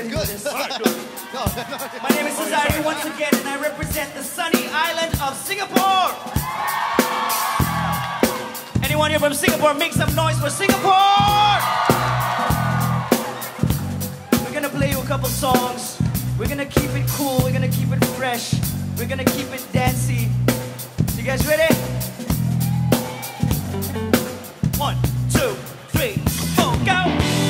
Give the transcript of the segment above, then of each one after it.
ready for this. All right, good. My name is Cesare once again, and I represent the sunny island of Singapore. Anyone here from Singapore, make some noise for Singapore! We're gonna play you a couple songs. We're gonna keep it cool, we're gonna keep it fresh. We're gonna keep it dancey. You guys ready? 1, 2, 3, 4, go!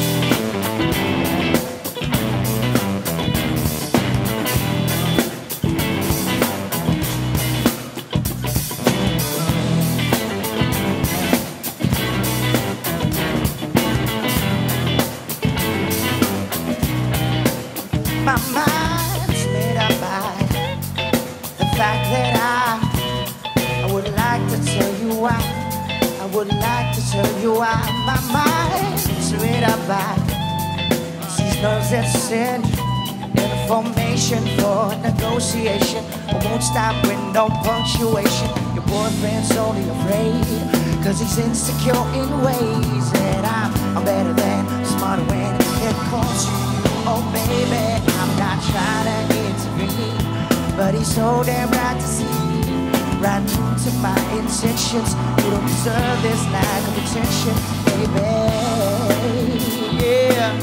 My mind's made up by the fact that I would like to tell you why. I would like to tell you why. My mind's made up by these nerves that send information for negotiation. I won't stop with no punctuation. Your boyfriend's only afraid cause he's insecure in ways that I'm better than, smarter when it comes to you. Oh baby, I'm not trying to intervene, but he's so damn right to see right through to my intentions. You don't deserve this lack of attention, baby. Yeah,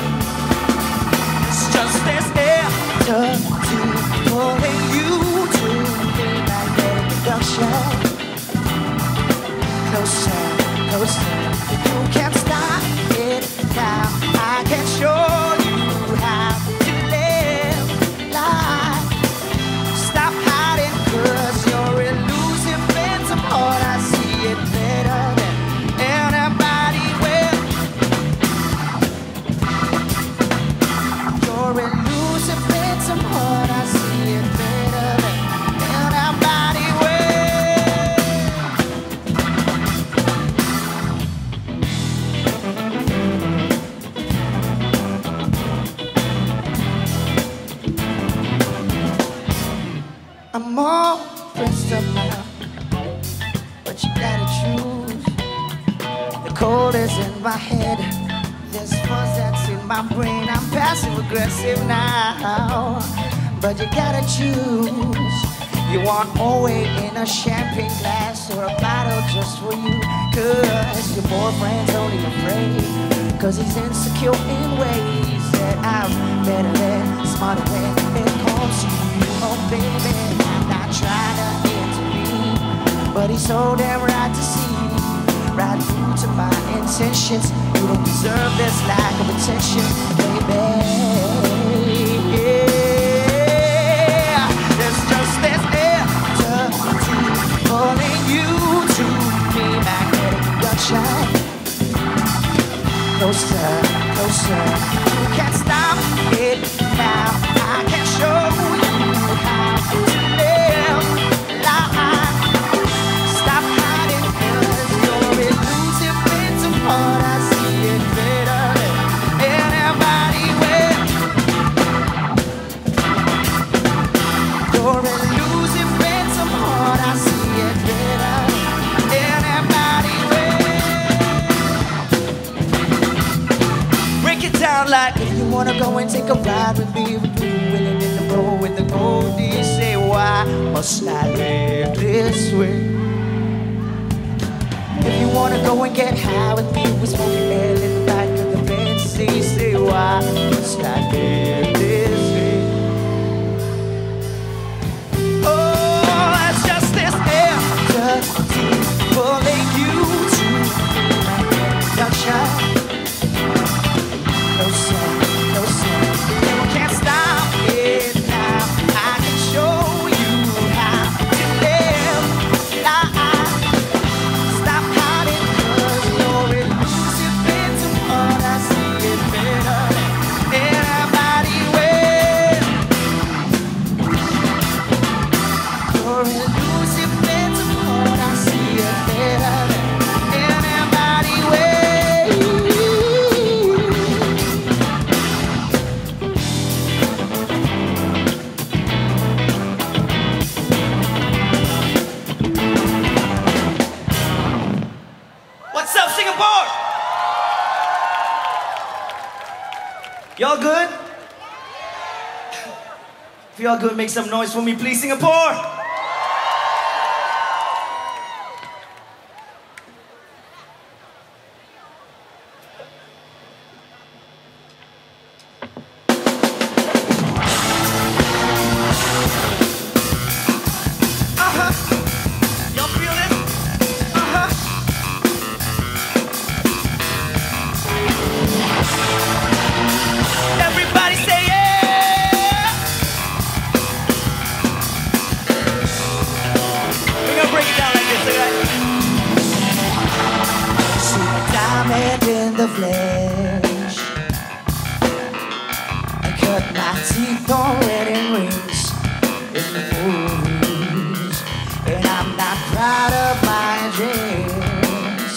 it's just this air to pulling you to the magnetic induction. Closer, closer, you can't stop it now. I can show you how to live life. Stop hiding cause you're elusive phantom heart. I see it better than anybody will. You're elusive phantom heart. I see it better than anybody I'm all pressed up now, but you gotta choose. The cold is in my head, there's fuzz that's in my brain. I'm passive aggressive now, but you gotta choose. You want Moe in a champagne glass or a bottle just for you, cause your boyfriend's only afraid cause he's insecure in ways that I'm better than, smarter when it comes to you. Oh baby, I'm not trying to intervene, but he's so damn right to see right through to my intentions. You don't deserve this lack of attention, baby. Yeah, there's just this air to pulling you to me, magnetic induction. Closer, closer, you can't stop it now. I can show you how to live life. Stop hiding cause you're elusive phantom heart. I see it better than anybody will. You're elusive phantom heart. I see it better than anybody will. Break it down like if you wanna go and take a ride with me, would you be willing in the road with the goldies? Say why must I live this way? If you wanna go and get high with me, we're smoking air in the back of the Benz. Say why must I live this way? Oh, it's just this air just pulling you to my production. Closer, closer, you can't stop it now. I can show you how to live life. Stop hiding cause you're elusive phantom heart. I see it better than anybody. If y'all could make some noise for me, please, Singapore! In the flesh, I cut my teeth on wedding rings in the movies, and I'm not proud of my dreams.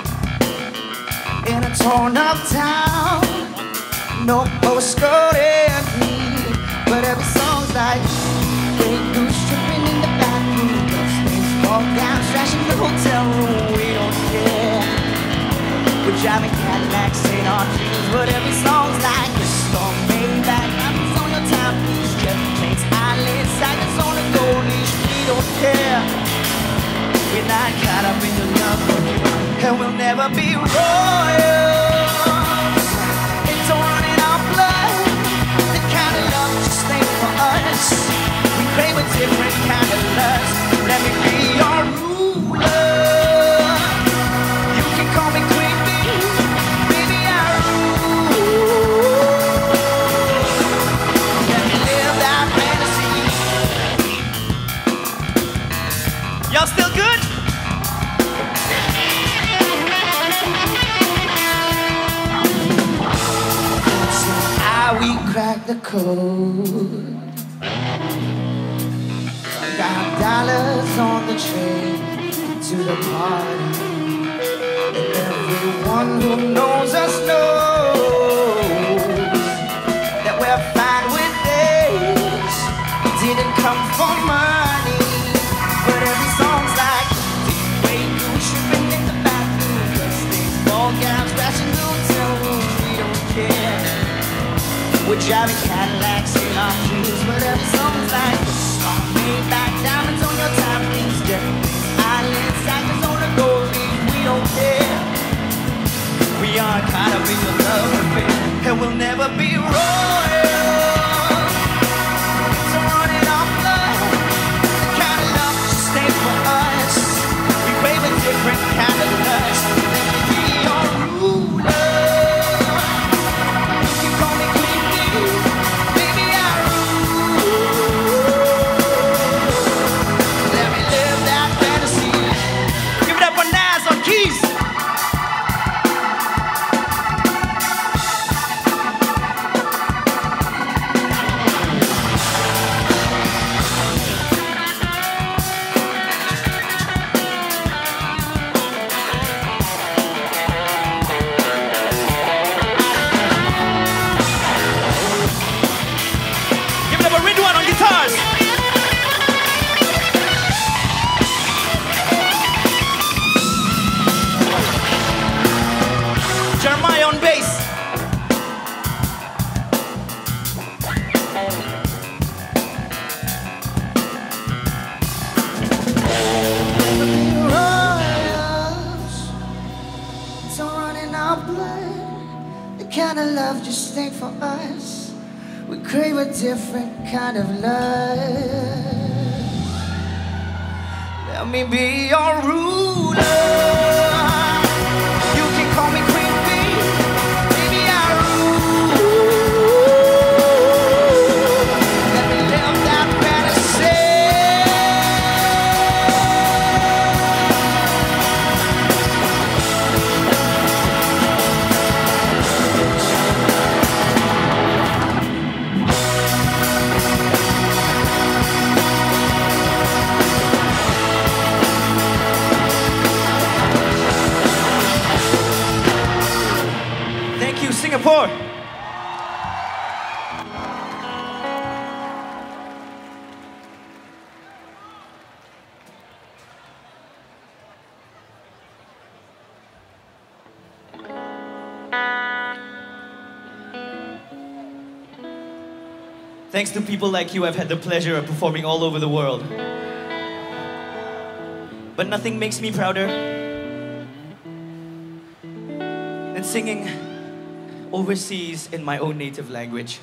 In a torn up town, no postcode in me, but every song's like Grey Goose tripping in the bathroom, baseball gowns trashing the hotel room. We don't care. We're driving Cadillacs, St. Andrews, but every song's like a storm made back. Diamonds on your timepiece, jet planes, eyelids, silence on the gold leash. We don't care. We're not caught up in your love, and we'll never be royals. It's all running our blood, the kind of love just ain't for us. We crave a different kind of lust. Let me be your ruler. You can call me queen. Y'all still good? How we crack the code. Got dollars on the train to the party, and everyone who knows us knows that we're fine with this. We didn't come for money. But every song's like Grey Goose tripping in the bathroom, baseball gowns crashing the hotel room. We don't care. We're driving Cadillacs in our dreams, but every song's like a song made back. Diamonds on your timepiece, jet eyelids, diamonds on the gold leaf. We don't care. We aren't caught up in your love affair, and we'll never be royal. So running our blood, the kind of love just ain't for us. We crave a different kind of lust. Let me be your ruler. You can call me queen bee, baby I rule. Let me live that fantasy. Give it up for Nas on keys. Jeremiah on bass. Royals, it's all running our blood. The kind of love just ain't for us. We crave a different kind of love. Let me be your ruler. You can call me queen bee, baby I rule. Let me live that fantasy. Thanks to people like you, I've had the pleasure of performing all over the world. But nothing makes me prouder than singing overseas in my own native language.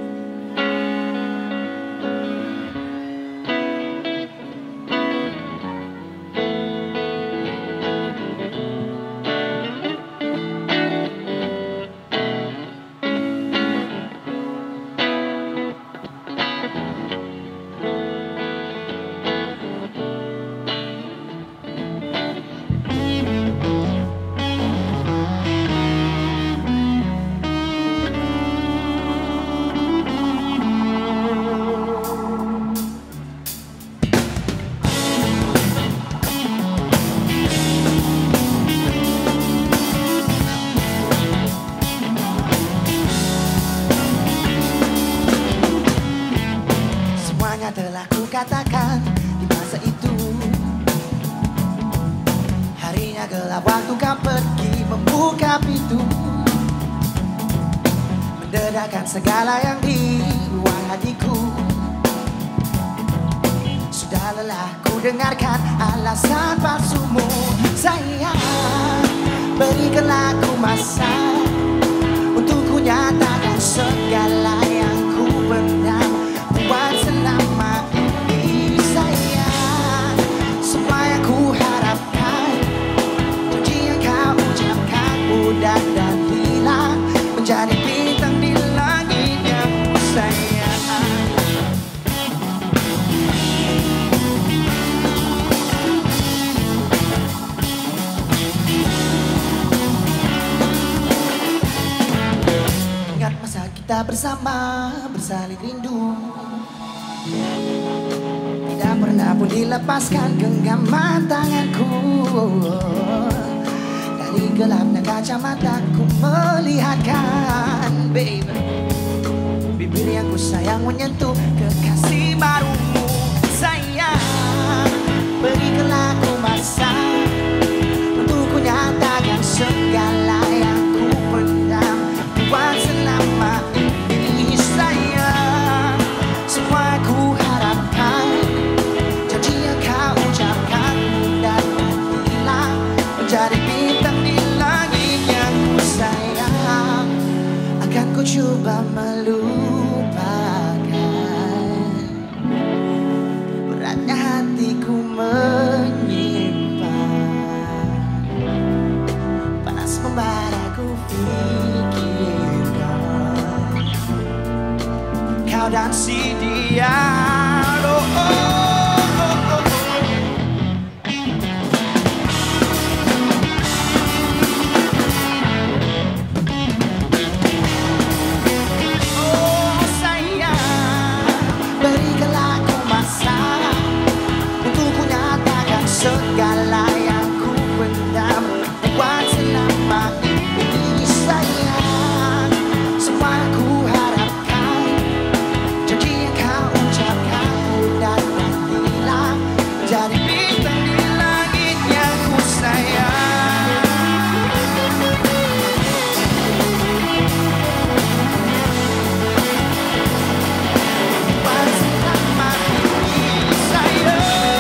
Telah ku katakan di masa itu, harinya gelap waktu kau pergi membuka pintu, mendedahkan segala yang di ruang hatiku. Sudah lelah ku dengarkan alasan palsumu, sayang. Berikanlah ku masa untuk ku nyatakan segala yang ku pendam. Buat selama ini sayang, semua yang ku harapkan, janji yang kau ucapkan mudah dan hilang, menjadi bintang di langit yang ku sayang. Ingat masa kita bersama, bersaling rindu, tidak pernah pun dilepaskan genggaman tanganku. Dari gelapnya kacamataku melihatkan, baby, bibir yang ku sayang menyentuh kekasih barumu, sayang. Berikanlah ku masa untuk ku nyatakan segala yang ku pendam. Buat selama ini sayang, semua ku harapkan, janji yang kau ucapkan mudah hilang, menjadi bintang di langit yang ku sayang. Akan ku coba melupakan, beratnya hatiku menyimpan, panas membara ku pikirkan kau dan si dia. Oh, oh, oh, oh. Oh sayang, berikanlah ku masa untuk ku nyatakan segala yang ku pendam. Buat selama ini sayang, semua yang ku harapkan, janji yang kau ucapkan mudah dan hilang, menjadi bintang di langit yang ku sayang. Buat selama ini sayang.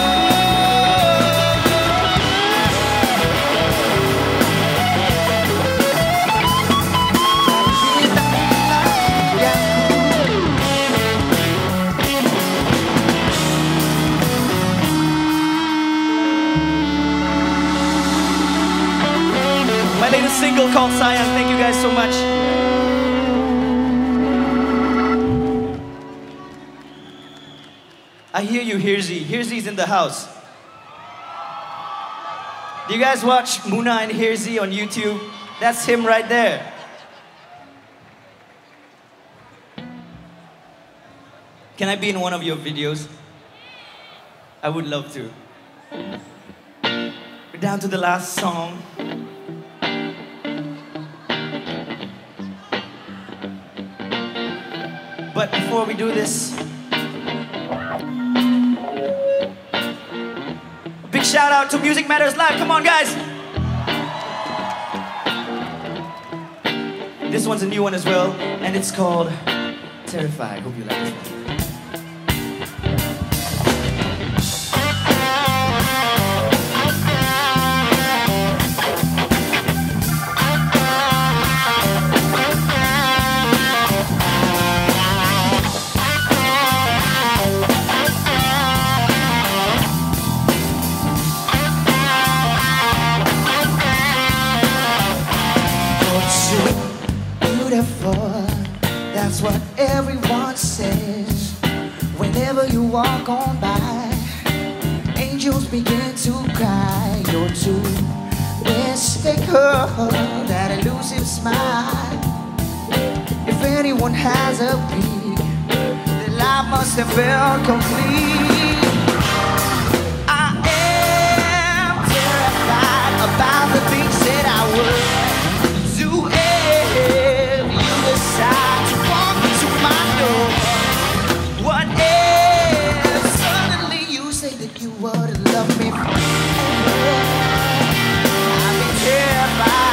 My latest single called Sayang. Thank you guys so much. I hear you, Hirzi. Hirzi's in the house. Do you guys watch Muna and Hirzi on YouTube? That's him right there. Can I be in one of your videos? I would love to. We're down to the last song. But before we do this, a big shout out to Music Matters Live. Come on, guys. This one's a new one as well, and it's called Terrified. Hope you like this one. Beautiful, that's what everyone says. Whenever you walk on by, angels begin to cry. You're too mystical, that elusive smile. If anyone has a peek, then life must have felt complete. I am terrified about the things that I would do if you decide to walk into my door. What if suddenly you say that you wouldn't love me forever? I'd be terrified.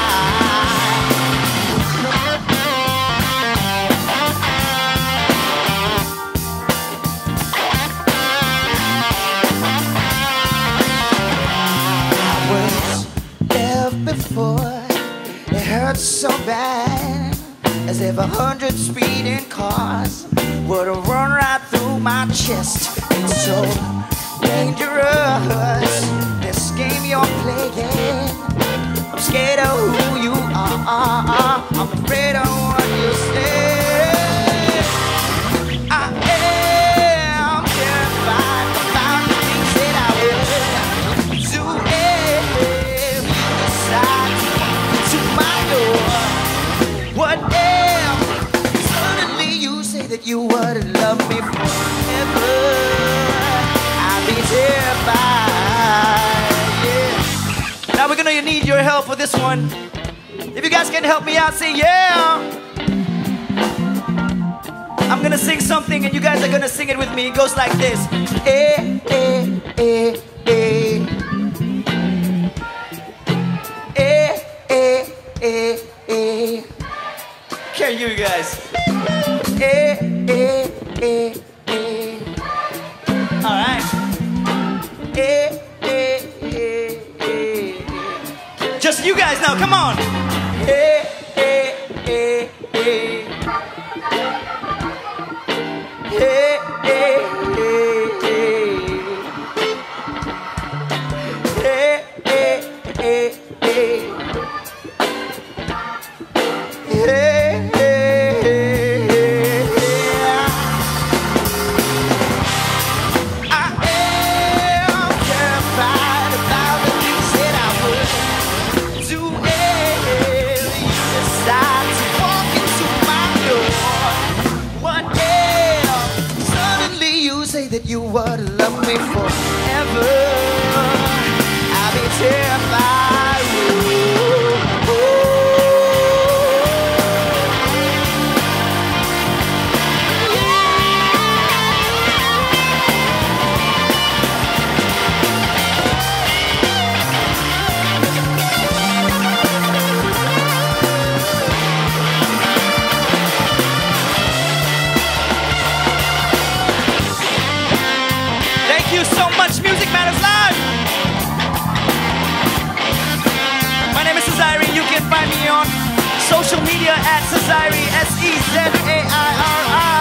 I was left before. It hurts so bad, as if 100 speeding cars would have run right through my chest. It's so dangerous, this game you're playing. I'm scared of who you are, I'm afraid of what you say. I am terrified about the things that I will do if you decide to my door. What if suddenly you say that you wouldn't love me forever? I'd be terrified, yeah. Now we're gonna need your help for this one. If you guys can help me out, say yeah. I'm gonna sing something and you guys are gonna sing it with me. It goes like this. Eh, eh, eh, eh. Eh, eh, eh, eh. Can you guys? Eh, eh, eh, eh. All right. Eh, eh, eh, eh. Just you guys now, come on. Eh, eh, eh, eh. Eh, eh, eh, eh. Eh, eh, eh, eh. That you would love me forever, I'll be terrified. Ooh, ooh. Thank you so much, Music Matters Live. My name is Sezairi. You can find me on social media at Sezairi, Sezairi.